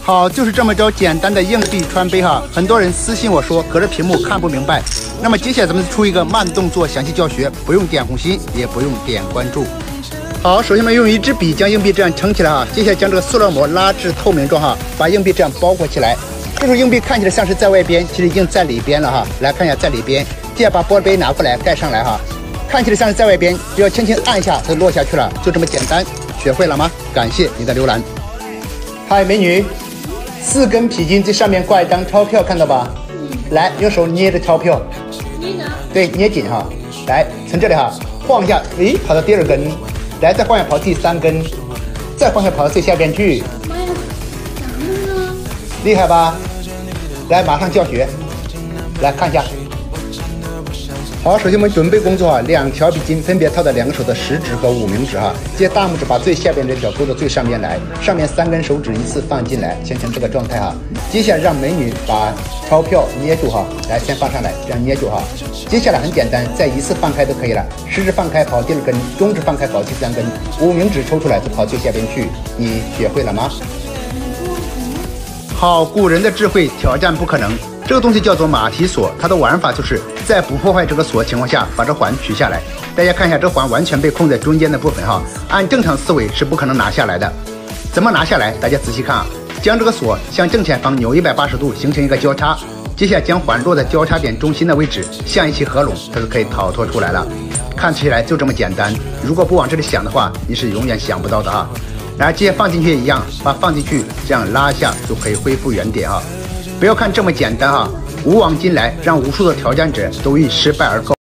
好，就是这么着简单的硬币穿杯哈。很多人私信我说隔着屏幕看不明白。那么接下来咱们出一个慢动作详细教学，不用点红心，也不用点关注。好，首先我们用一支笔将硬币这样撑起来哈。接下来将这个塑料膜拉至透明状哈，把硬币这样包裹起来。这时候硬币看起来像是在外边，其实已经在里边了哈。来看一下在里边。接下来把玻璃杯拿过来盖上来哈，看起来像是在外边，只要轻轻按一下它就落下去了，就这么简单。学会了吗？感谢你的浏览。嗨，美女。4根皮筋最上面挂一张钞票，看到吧？来，用手捏着钞票， 捏着，对， 捏紧哈。来，从这里哈晃一下，诶，跑到第2根，来再晃一下跑第3根，再晃一下跑到最下边去。 妈呀，咋弄啊？ 厉害吧？来，马上教学，来看一下。好，首先我们准备工作啊，2条皮筋分别套到2个手的食指和无名指哈。接大拇指把最下边这条勾到最上边来，上面3根手指依次放进来，形成这个状态哈。接下来让美女把钞票捏住哈，来先放上来，这样捏住哈。接下来很简单，再依次放开就可以了。食指放开跑第2根，中指放开跑第3根，无名指抽出来就跑最下边去。你学会了吗？好，古人的智慧挑战不可能。这个东西叫做马蹄锁，它的玩法就是在不破坏这个锁情况下，把这环取下来。大家看一下，这环完全被控在中间的部分哈，按正常思维是不可能拿下来的。怎么拿下来？大家仔细看啊，将这个锁向正前方扭180度，形成一个交叉。接下来将环落在交叉点中心的位置，向一起合拢，它就可以逃脱出来了。看起来就这么简单，如果不往这里想的话，你是永远想不到的哈。然后接下来放进去也一样，把放进去这样拉一下就可以恢复原点哈。不要看这么简单哈，古往今来让无数的挑战者都以失败而告。